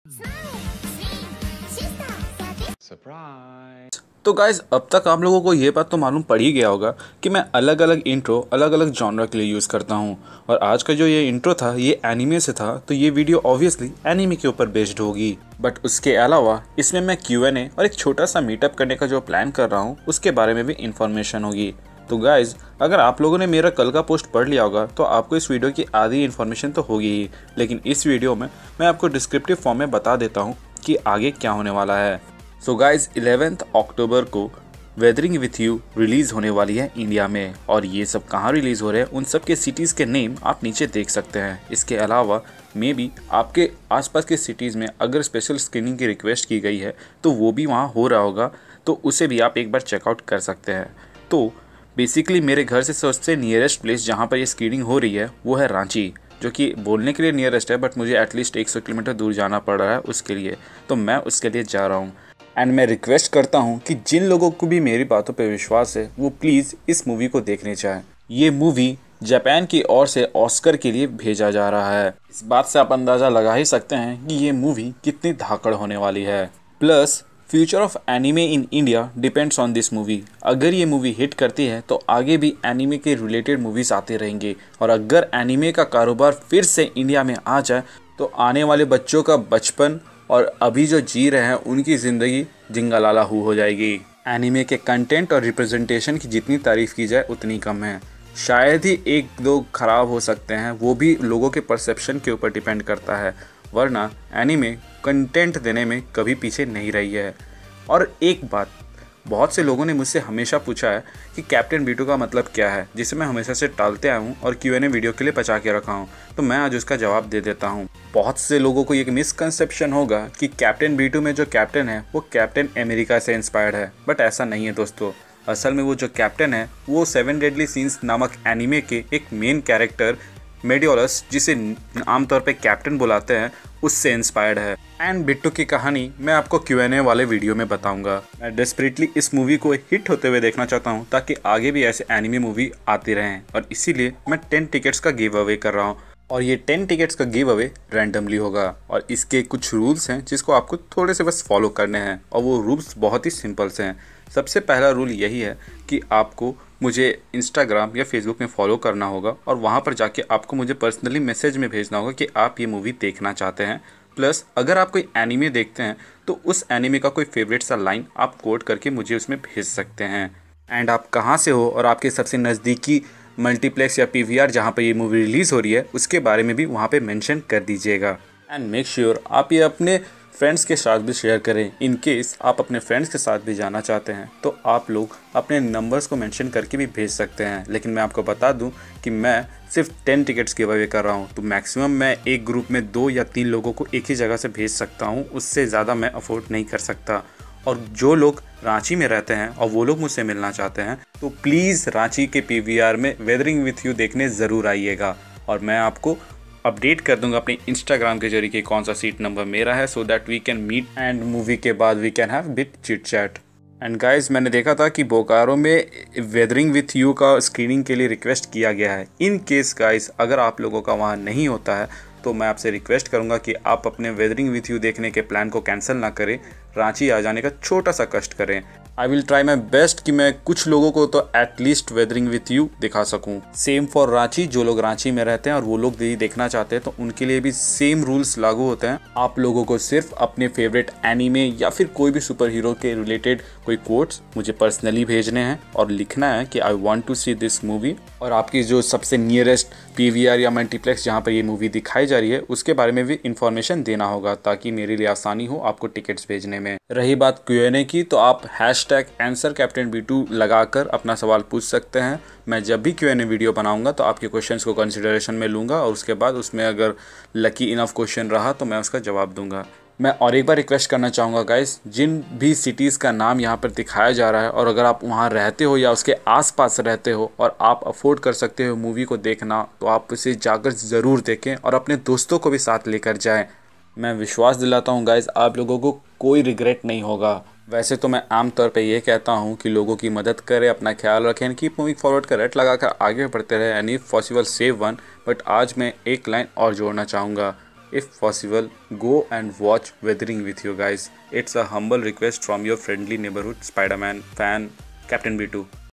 Surprise. तो guys अब तक आप लोगों को ये बात तो मालूम पड़ ही गया होगा कि मैं अलग अलग इंट्रो अलग अलग जॉनर के लिए यूज़ करता हूँ। और आज का जो ये इंट्रो था ये एनीमे से था, तो ये वीडियो ऑब्वियसली एनीमे के ऊपर बेस्ड होगी। बट उसके अलावा इसमें मैं Q&A और एक छोटा सा मीटअप करने का जो प्लान कर रहा हूँ उसके बारे में भी इंफॉर्मेशन होगी। तो गाइज अगर आप लोगों ने मेरा कल का पोस्ट पढ़ लिया होगा तो आपको इस वीडियो की आधी इन्फॉर्मेशन तो होगी ही, लेकिन इस वीडियो में मैं आपको डिस्क्रिप्टिव फॉर्म में बता देता हूँ कि आगे क्या होने वाला है। सो गाइज 11 अक्टूबर को वेदरिंग विथ यू रिलीज़ होने वाली है इंडिया में, और ये सब कहाँ रिलीज़ हो रहे हैं उन सब के सिटीज़ के नेम आप नीचे देख सकते हैं। इसके अलावा मे बी आपके आसपास के सिटीज़ में अगर स्पेशल स्क्रीनिंग की रिक्वेस्ट की गई है तो वो भी वहाँ हो रहा होगा, तो उसे भी आप एक बार चेकआउट कर सकते हैं। तो बेसिकली मेरे घर से सबसे नियरेस्ट प्लेस जहाँ पर ये स्क्रीनिंग हो रही है वो है रांची, जो कि बोलने के लिए नियरेस्ट है बट मुझे एटलीस्ट 100 किलोमीटर दूर जाना पड़ रहा है उसके लिए, तो मैं उसके लिए जा रहा हूँ। एंड मैं रिक्वेस्ट करता हूँ कि जिन लोगों को भी मेरी बातों पर विश्वास है वो प्लीज़ इस मूवी को देखने चाहें। ये मूवी जापान की ओर से ऑस्कर के लिए भेजा जा रहा है। इस बात से आप अंदाज़ा लगा ही सकते हैं कि ये मूवी कितनी धाकड़ होने वाली है। Plus future of anime in India depends on this movie. अगर ये मूवी हिट करती है तो आगे भी एनीमे के रिलेटेड मूवीज़ आते रहेंगे, और अगर एनीमे का कारोबार फिर से इंडिया में आ जाए तो आने वाले बच्चों का बचपन और अभी जो जी रहे हैं उनकी ज़िंदगी जिंगालाला हो जाएगी। एनीमे के कंटेंट और रिप्रेजेंटेशन की जितनी तारीफ़ की जाए उतनी कम है। शायद ही एक दो ख़राब हो सकते हैं, वो भी लोगों के परसेप्शन के ऊपर डिपेंड करता है, वरना एनीमे कंटेंट देने में कभी पीछे नहीं रही है। और एक बात, बहुत से लोगों ने मुझसे हमेशा पूछा है कि कैप्टन B2 का मतलब क्या है, जिसे मैं हमेशा से टालते आया हूँ और Q&A वीडियो के लिए बचा के रखा हूँ, तो मैं आज उसका जवाब दे देता हूँ। बहुत से लोगों को एक मिसकंसेप्शन होगा कि कैप्टन B2 में जो कैप्टन है वो कैप्टन अमेरिका से इंस्पायर्ड है, बट ऐसा नहीं है दोस्तों। असल में वो जो कैप्टन है वो 7 डेडली सीन्स नामक एनीमे के एक मेन कैरेक्टर मेडियोलस, जिसे आमतौर पे कैप्टन बुलाते हैं, उससे इंस्पायर्ड है। एंड बिट्टू की कहानी मैं आपको Q&A वाले वीडियो में बताऊंगा। मैं डेस्परेटली इस मूवी को हिट होते हुए देखना चाहता हूं ताकि आगे भी ऐसे एनिमे मूवी आती रहें, और इसीलिए मैं 10 टिकट्स का गिव अवे कर रहा हूं। और ये 10 टिकट्स का गिव अवे रैंडमली होगा, और इसके कुछ रूल्स हैं जिसको आपको थोड़े से बस फॉलो करने हैं, और वो रूल्स बहुत ही सिंपल से हैं। सबसे पहला रूल यही है कि आपको मुझे इंस्टाग्राम या फेसबुक में फॉलो करना होगा, और वहाँ पर जाके आपको मुझे पर्सनली मैसेज में भेजना होगा कि आप ये मूवी देखना चाहते हैं। प्लस अगर आप कोई एनीमे देखते हैं तो उस एनीमे का कोई फेवरेट सा लाइन आप कोट करके मुझे उसमें भेज सकते हैं। एंड आप कहाँ से हो और आपके सबसे नज़दीकी मल्टीप्लेक्स या PVR जहाँ पर ये मूवी रिलीज़ हो रही है उसके बारे में भी वहाँ पे मेंशन कर दीजिएगा। एंड मेक श्योर आप ये अपने फ्रेंड्स के साथ भी शेयर करें। इन केस आप अपने फ्रेंड्स के साथ भी जाना चाहते हैं तो आप लोग अपने नंबर्स को मेंशन करके भी भेज सकते हैं। लेकिन मैं आपको बता दूं कि मैं सिर्फ 10 टिकट्स गिव अवे कर रहा हूं, तो मैक्सिमम मैं एक ग्रुप में 2 या 3 लोगों को एक ही जगह से भेज सकता हूं, उससे ज़्यादा मैं अफोर्ड नहीं कर सकता। और जो लोग रांची में रहते हैं और वो लोग मुझसे मिलना चाहते हैं तो प्लीज़ रांची के PVR में वेदरिंग विथ यू देखने ज़रूर आइएगा, और मैं आपको अपडेट कर दूंगा अपने इंस्टाग्राम के जरिए कि कौन सा सीट नंबर मेरा है, so that we can meet and movie के बाद we can have bit chit chat. And guys मैंने देखा था कि बोकारो में वेदरिंग विथ यू का स्क्रीनिंग के लिए रिक्वेस्ट किया गया है। इन केस गाइज अगर आप लोगों का वहाँ नहीं होता है तो मैं आपसे रिक्वेस्ट करूंगा कि आप अपने वेदरिंग विथ यू देखने के प्लान को कैंसिल ना करें, रांची आ जाने का छोटा सा कष्ट करें। I will try my best कि मैं कुछ लोगों को तो एटलीस्ट वेदरिंग विथ यू दिखा सकूं। सेम फॉर रांची, जो लोग रांची में रहते हैं और वो लोग भी देखना चाहते हैं तो उनके लिए भी सेम रूल्स लागू होते हैं। आप लोगों को सिर्फ अपने फेवरेट एनीमे या फिर कोई भी सुपर हीरो के रिलेटेड कोई कोट्स मुझे पर्सनली भेजने हैं और लिखना है कि I want to see this movie, और आपकी जो सबसे नियरेस्ट PVR या मल्टीप्लेक्स जहाँ पर ये मूवी दिखाई जा रही है उसके बारे में भी इंफॉर्मेशन देना होगा, ताकि मेरे लिए आसानी हो आपको टिकट्स भेजने में। रही बात Q&A की, तो आप #AnswerCaptainB2 लगाकर अपना सवाल पूछ सकते हैं। मैं जब भी Q&A वीडियो बनाऊंगा तो आपके क्वेश्चंस को कंसिडरेशन में लूँगा, और उसके बाद उसमें अगर लकी इनफ क्वेश्चन रहा तो मैं उसका जवाब दूंगा। मैं और एक बार रिक्वेस्ट करना चाहूँगा गाइस, जिन भी सिटीज़ का नाम यहाँ पर दिखाया जा रहा है और अगर आप वहाँ रहते हो या उसके आसपास रहते हो और आप अफोर्ड कर सकते हो मूवी को देखना, तो आप उसे जाकर ज़रूर देखें और अपने दोस्तों को भी साथ लेकर जाएं। मैं विश्वास दिलाता हूँ गाइस, आप लोगों को कोई रिग्रेट नहीं होगा। वैसे तो मैं आमतौर पे ये कहता हूँ कि लोगों की मदद करें, अपना ख्याल रखें, कीप मूविंग फॉरवर्ड का रट लगाकर आगे बढ़ते रहे, and if possible save one. But आज मैं एक लाइन और जोड़ना चाहूँगा, If possible, go and watch Weathering with you guys. It's a humble request from your friendly neighborhood Spider-Man fan, Captain B2.